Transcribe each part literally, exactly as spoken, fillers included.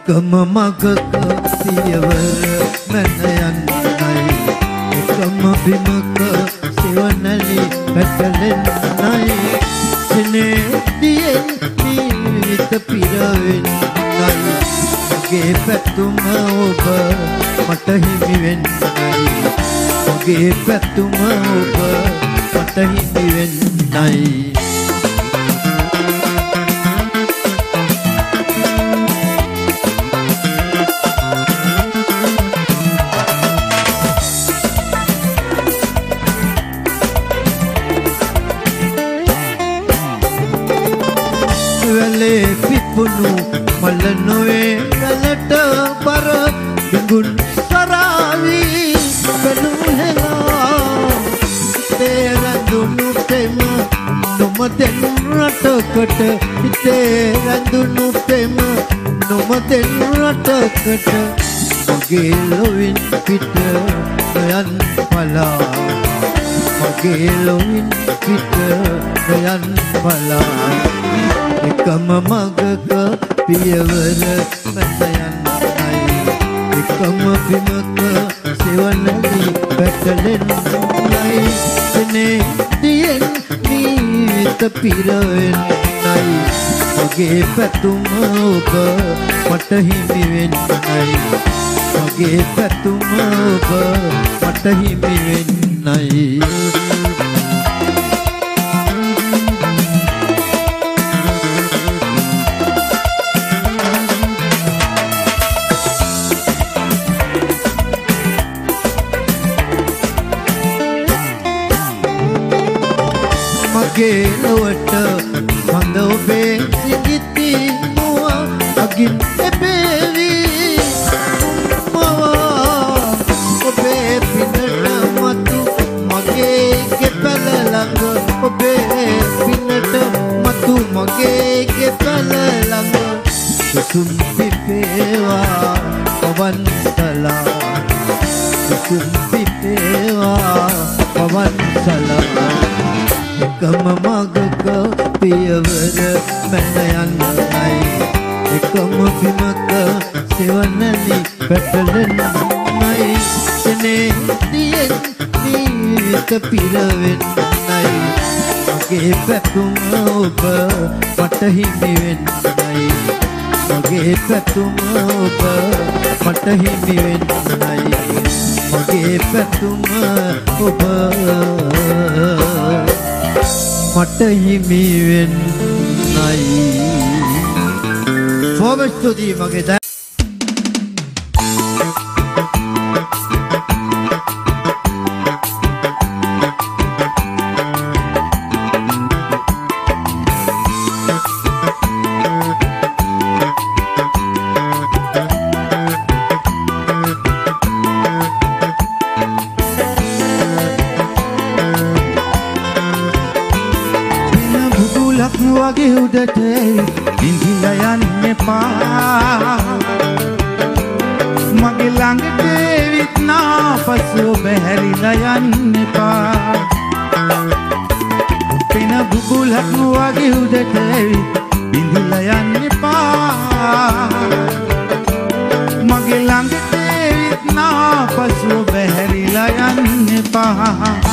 එකම මගක පියවර මැන යන්නයි එකම බිමක සෙවණලි පැටලෙන්නයි සිනේදියෙන් නිවිත පිරවෙන්නයි මගේ පැතුම ඔබ මට හිමි වෙන්නයි මගේ පැතුම ඔබ මට හිමි වෙන්නයි පිපුණු මල නොවේ ගලට බර බිඟුන් සරාවී බැලුහෙලා තේරඳුණු තෙම නොමදෙන් රටකට තේරඳුණු තෙම නොමදෙන් රටකට මගේ ලොවින් පිට නොයන් පලා මගේ ලොවින් පිට නොයන් පලා එකම මගක පියවර මැද යන්නයි එකම බිමක සෙවණලි පැටලෙන්නයි සිනේදියෙන් නිවිත පිරවෙන්නයි මගේ පැතුම ඔබ මට හිමි වෙන්නයි මගේ පැතුම ඔබ මට හිමි වෙන්නයි ලොවට හඳ ඔබේ සිඟිති මුව අගින් එපේවි මවා ඔබේ පිනට මතු මගේ ගෙපල ළඟ ඔබේ පිනට මතු මගේ ගෙපල ළඟ සුසුම් පිපේවා පවන් සලා සුසුම් පිපේවා පවන් සලා එකම මගක පියවර මැන යන්නයි එකම බිමක සෙවණලි පැටලෙන්නයි සිනේදියෙන් නිවිත පිරවෙන්නයි මගේ පැතුම ඔබ මට හිමි වෙන්නයි මගේ පැතුම ඔබ මට හිමි වෙන්නයි මගේ පැතුම ඔබ මට හිමි වෙන්නයි බොහොම ස්තුතියි මගේ දා වගේ උඩට ඉඳිලා යන්න එපා මගේ ළඟට එවිත් නාපසු බැහැරිලා යන්න එපා පින බුබුලක් වගේ උඩට ඉඳිලා යන්න එපා මගේ ළඟට එවිත් නාපසු බැහැරිලා යන්න එපා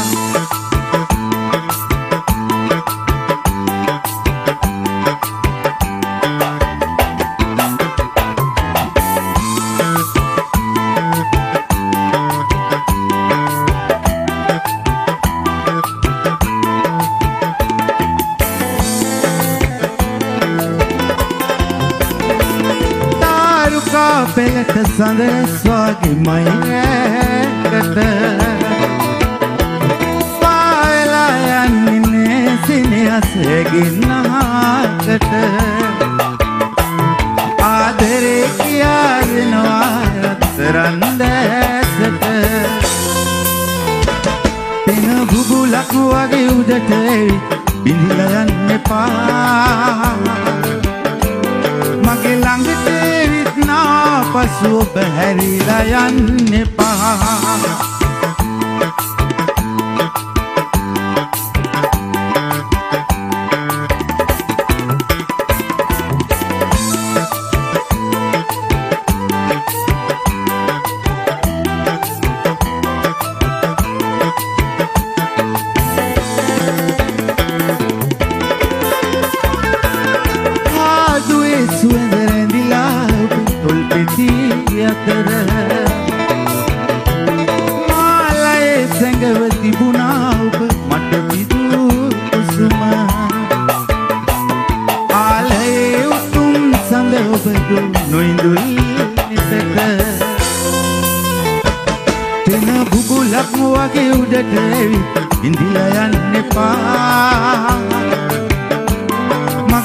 පෙළට සඳ ස්වාගේ මයිකට පාවෙලා යන්නේ සිනහසේ ගින්නහකට ආදරේ කියා දෙනවා රත්තරන් දැසට පින බුබුලක් වගේ උඩට බිඳිලා යන්න එපා මගේ ළඟට පසුව බැහැරිලා යන්න එපා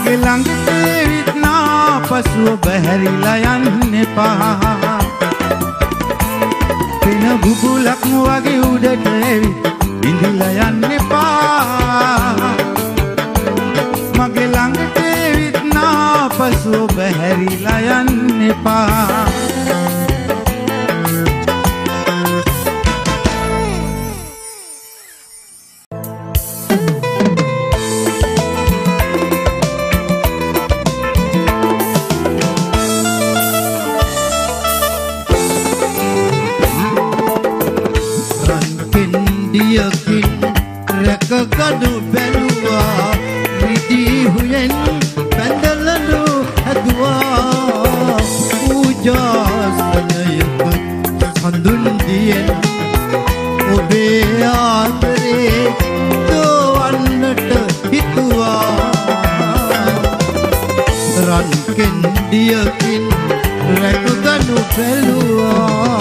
මගේ ළඟට එවිත් නාපසුව බැහැරිලා යන්න එපා. පින බුබුලක් වගේ උඩට එවිත් ඉඳිලා යන්න එපා. මගේ ළඟට එවිත් නාපසුව බැහැරිලා යන්න එපා. රැකගනු බැලුවා විදී හුයෙන් පැඳලනු හැදුවා පූජාස්තනයක හඳුන් දියෙන් ඔබේ ආදරේ දොවන්නට හිතුවා රන් කෙන්ඩියකින් රැකගනු බැලුවා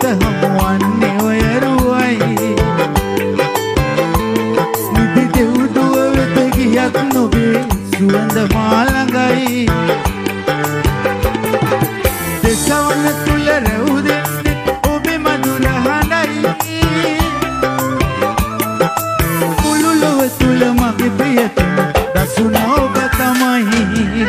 හමුවන්නේ ඔය රුවයි නිදි දෙව්දුව වෙත ගියත් නොබේ සුවඳ මා ළඟයි දෙසවන තුල රැව් දෙන්නේ ඔබේ මధుර හඬයි මුළු ලොව තුල මගේ ප්‍රියතම දසුන ඔබ තමයි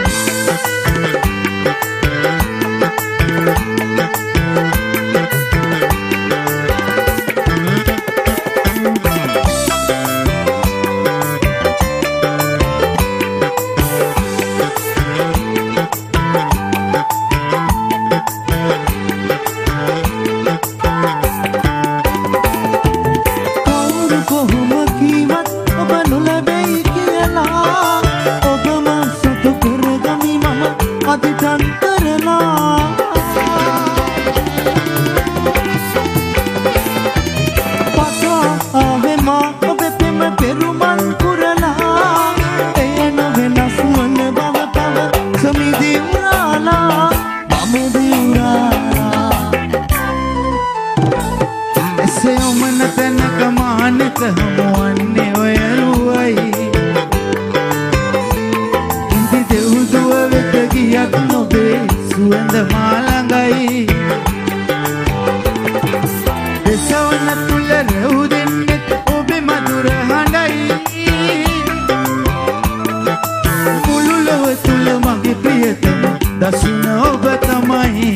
හමුවන්නේ ඔය රුවයි ඉදි දෙව්දුව වෙත ගියත් නොබේ සුවඳ මා ළඟයි දෙසවන තුල රැව් දෙන්නේ ඔබේ මధుර හඬයි මුළු ලොව තුල මගේ ප්‍රියතම දසුන ඔබ තමයි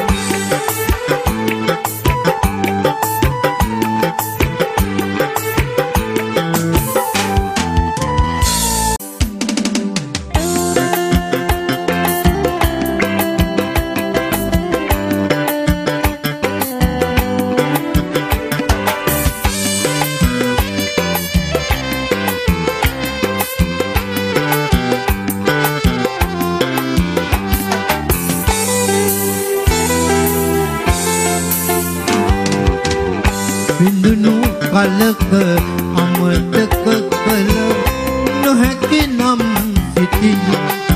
බිඳුණු කලක අමතක කළ නොහැකි නම් සිටින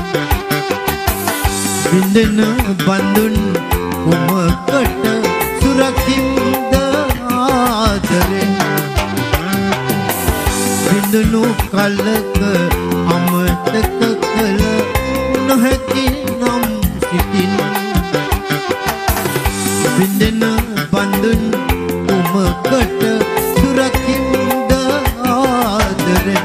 බිඳෙන බඳුන් කුමකට සුරකින්ද ආදරෙන් බිඳුණු කලක අමතක කළ නොහැකි නම් සිටින බිඳෙන බඳුන් කුමකට සුරකින්ද ආදරෙන්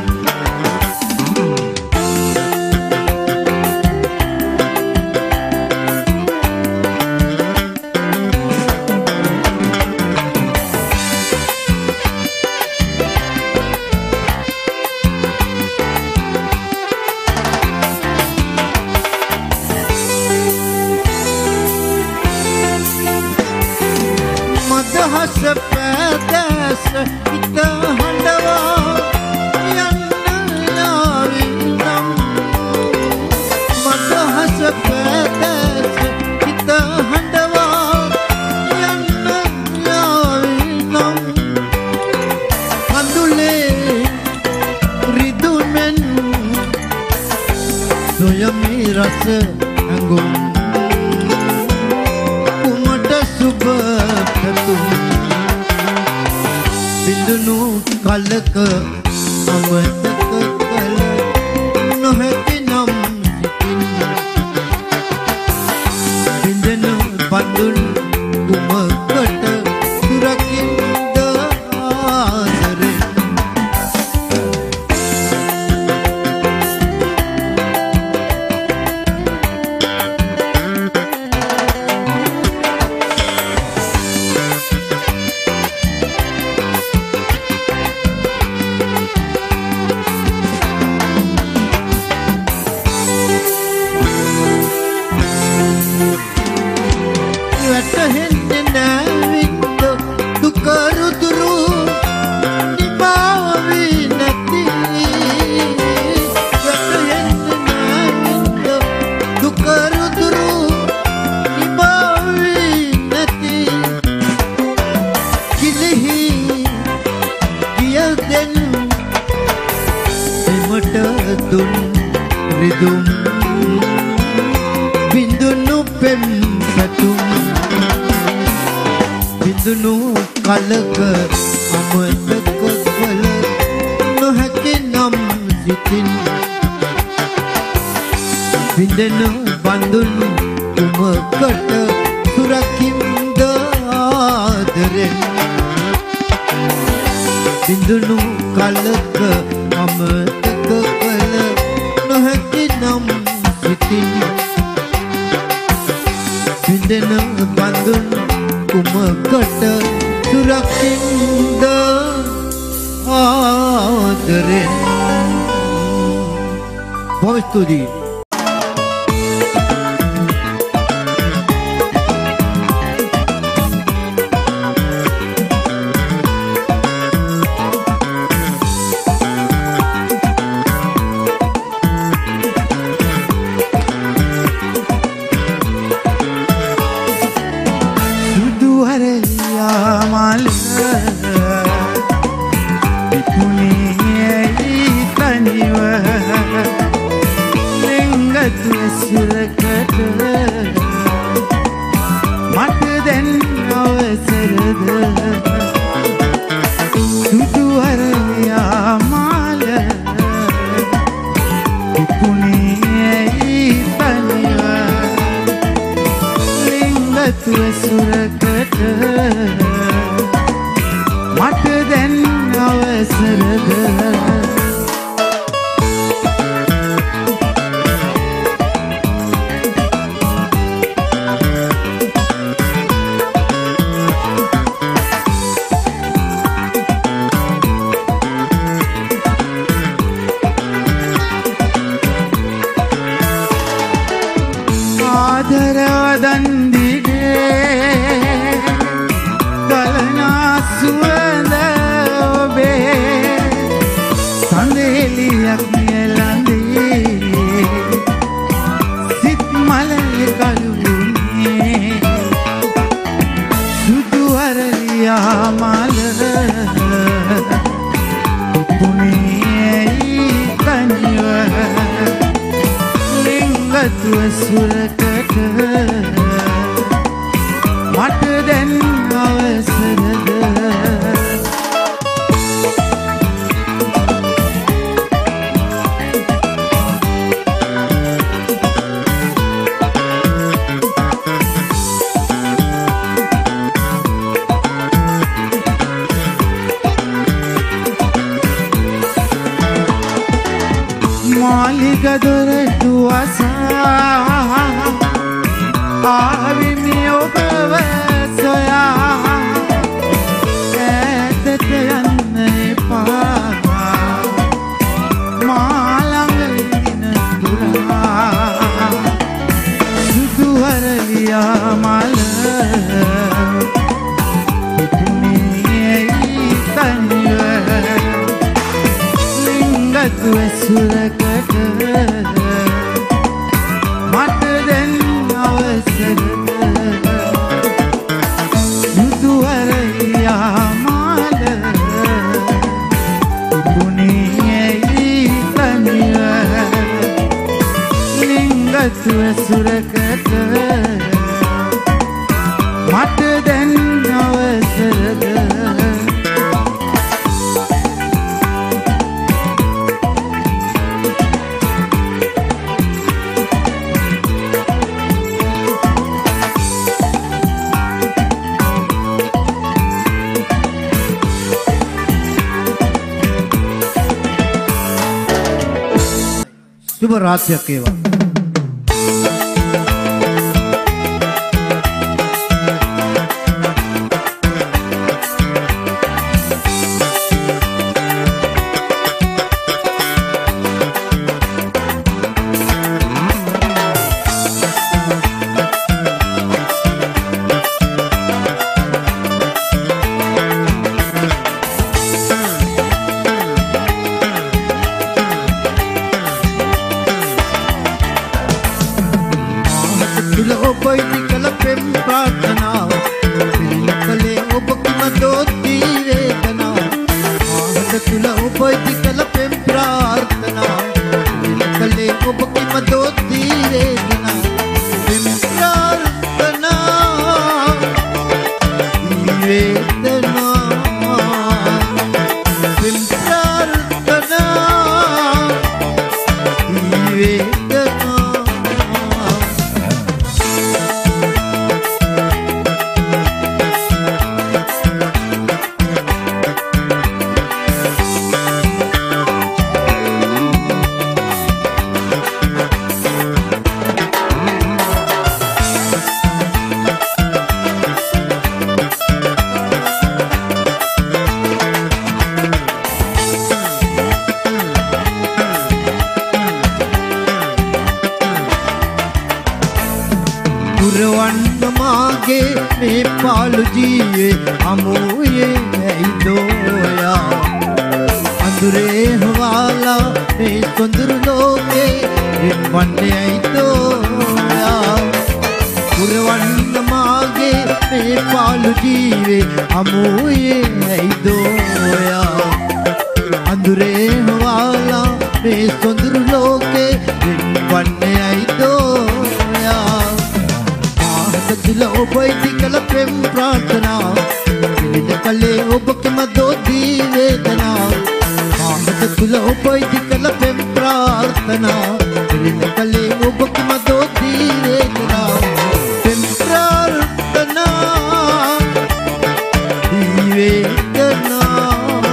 මදහස පැදැස හිත හඬවා යන්න ලාවිනම් මදහස පැදැස හිත හඬවා යන්න ලාවිනම් කඳුලේ රිදුමෙන් සොයමි රස ඇඟුම් සුබ පැතුම් බිඳුණු කලක අමතක කළ නොහැකි නම් සිටින් බිඳෙන බඳුන් කුමකට සුරකින්ද ආදරෙන් වැටහෙන්නේ නැවින්ද දුක රුදුරු නිපාවි නැති වැටහෙන්නේ නැවින්ද දුක රුදුරු නිපාවි නැති කිලිහි ගියදෙන් එමට දුන් රිදුම් බිඳුණු පෙම් පැතුම් බිඳුණු කලක අමතක කළ නොහැකි නම් සිතින් බිඳෙන බඳුණු කුමකට සුරකින්ද ආදරෙන් බිඳුණු කලක අමතක කළ නොහැකි නම් සිතින් බිඳෙන බඳුණු කුමකට සුරකින්ද ආදරෙන්. බොහොම ස්තුතියි. शुभ रात्रि केवा පුරවන්න මාගේ මේ පාළු ජීවේ අමුයේ ඇයිදෝයා අඳුරේ හවාලා මේ සොඳුරු ලෝකේ විපන්නේ ඇයිදෝයා පුරවන්න මාගේ මේ පාළු ජීවේ අමුයේ ඇයිදෝයා අඳුරේ හවාලා මේ සොඳුරු ලෝකේ විපන්නේ ඇයිදෝයා तुला ओबई कल प्रेम प्रार्थना कले ओबक मदो दी वेदना तुला ओबई कल प्रेम प्रार्थना कले ओबक मदो दी वेदना प्रेम प्रार्थना दी वेदना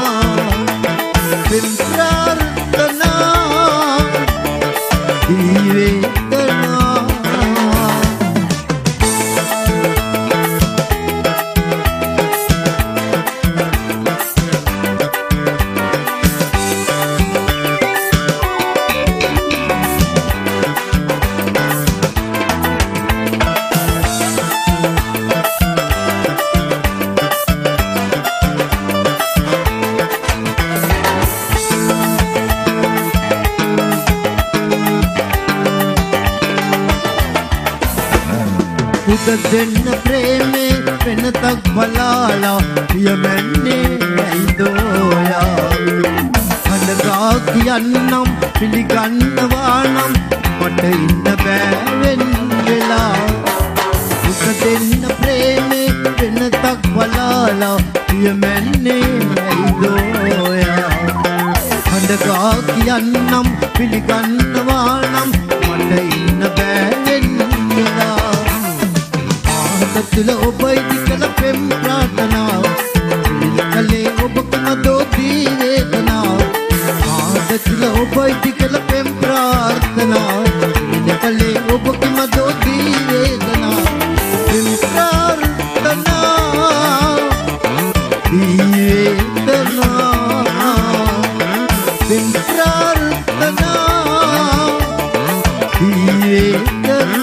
प्रेम प्रार्थना दी वेदना දෙන්න ප්‍රේමේ වෙන තක් බලාලා යමන්නේ ඇයිදෝයා හඬගා කියන්නම් පිළිගන්නවා නම් මට ඉන්න බෑ වෙන වෙලා දුක දෙන්න ප්‍රේමේ වෙන තක් බලාලා යමන්නේ ඇයිදෝයා හඬගා කියන්නම් පිළිගන්නවා නම් මට ඉන්න බෑ වෙන වෙලා तुला ओबई कल प्रेम प्रार्थना कले ओबक मदो दी वेदना तुला ओबई कल प्रेम प्रार्थना कले ओबक मदो दी वेदना प्रेम प्रार्थना दी वेदना प्रेम प्रार्थना दी वेदना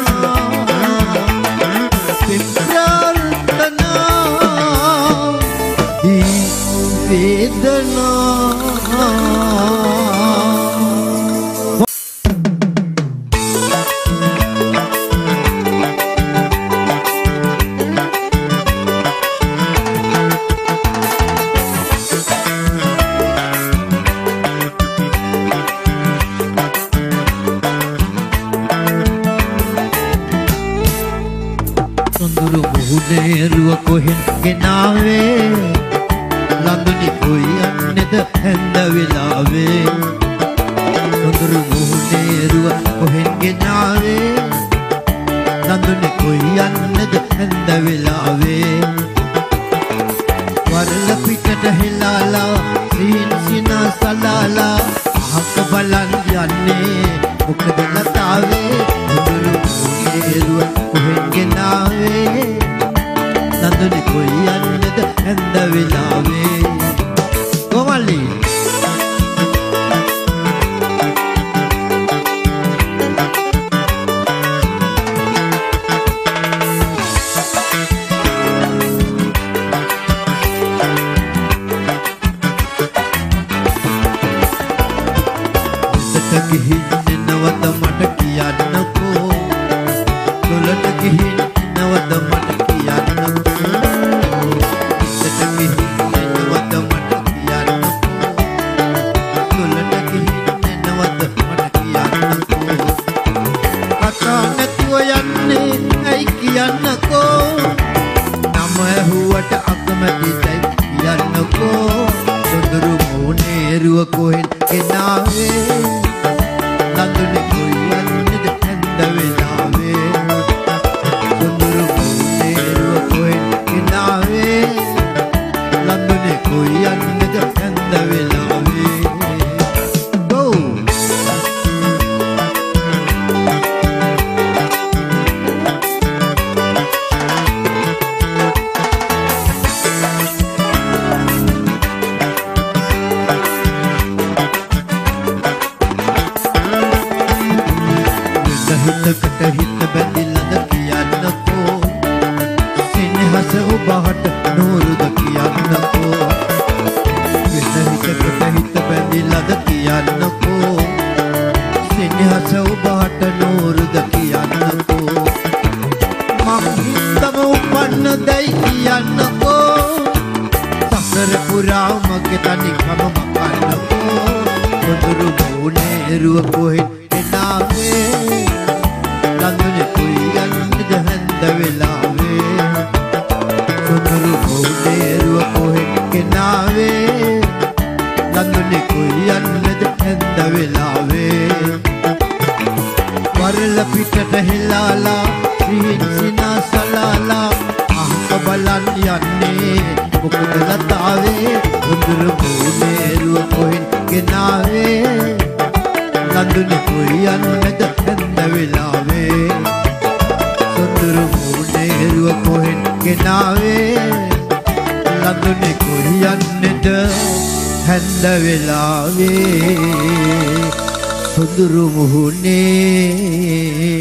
සොඳුරු මුහුණේරුව කොහෙන් ගෙනාවේ ලඳුනි කොයියන්නේද හැන්ද වෙලාවේ සොඳුරු මුහුණේරුව කොහෙන් ගෙනාවේ ලඳුනි කොයියන්නේද හැන්ද වෙලාවේ වරල පිටට හෙලාලා සීන් සිනා සලාලා අහක බලන් යන්නේ මොකද ලතාවේ සොඳුරු මුහුණේරුව කොහෙන් ගෙනාවේ ලඳුනි කොයියන්නේද හැන්ද වෙලාවේ කොමලි ගිහින් නවත මට කියන්නකෝ දොලට ගිහින් නවත මට කියන්නකෝ ඉස්සට ගිහින් නවත මට කියන්නකෝ දොලට ගිහින් නවත මට කියන්නකෝ කතා නැතුව යන්නේ ඇයි කියන්නකෝ නම ඇහුවට අකමැතියි කියන්නකෝ සොඳුරු මුහුණේරුව කොහෙන් ගෙනාවේ ලඳුනි කොයියන්නේද හැන්ද වෙලාවේ සොඳුරු මුහුණේරුව කොහෙන් ගෙනාවේ ලඳුනි කොයියන්නේද හැන්ද වෙලාවේ go හිතකට හිත බැඳිලාද කියන්නකෝ ඔබට නూరుද කියන්නකෝ වෙන හිතකට හිත බැඳිලාද කියන්නකෝ සෙනෙහස ඔබට නూరుද කියන්නකෝ මං හිතම උපන්න දැයි කියන්නකෝ සසර පුරාම ගෙතනිකම මකන්නකෝ උදුරු මොනේරුව කොහෙන් එනාවේ ලඳුනේ කොයි යන්නද හැන්ද වෙලාවේ උදුරු මොනේරුව කොහෙන් එනාවේ ලඳුනේ කොයි යන්නද හැන්ද වෙලාවේ වරල පිටට හෙලාලා සිහින්සිනා සලාලා අහක බලන් යන්නේ මොකද ලතාවේ උදුරු මොනේරුව කොහෙන් ගෙනාවේ ලඳුනේ කොයි යන්නද හැන්ද වෙලාවේ සොඳුරු මොනේරුව කොහෙන් ගෙනාවේ ලඳුනේ කොයි යන්නද හැන්ද වෙලාවේ සොඳුරු මුහුණේ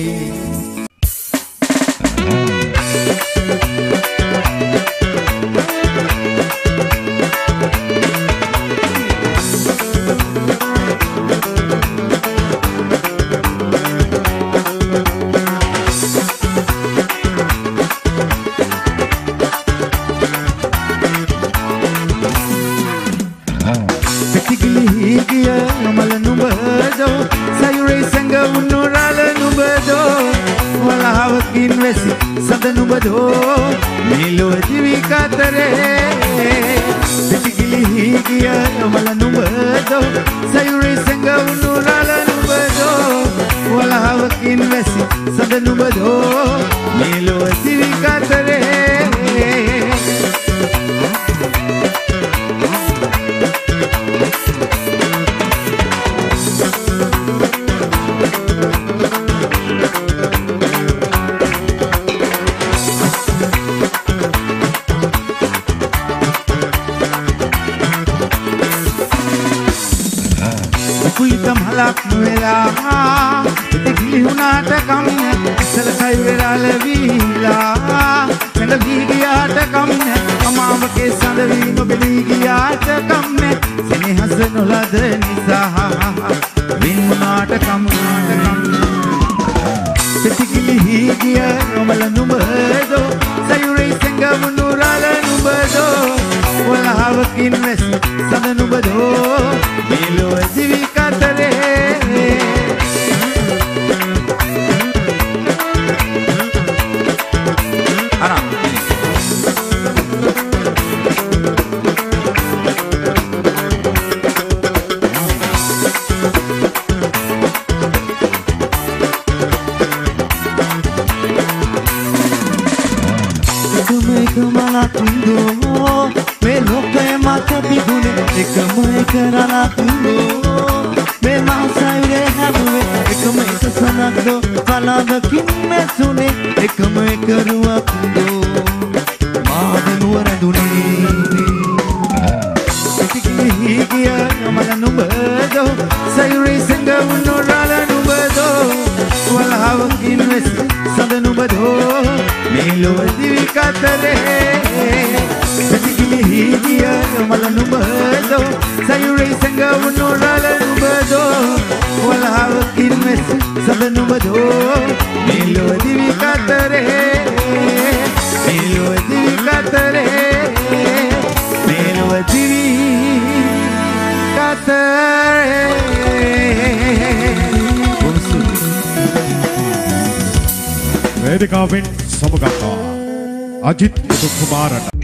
වේදිකාවෙන් සමගතා අජිත් කුමාරට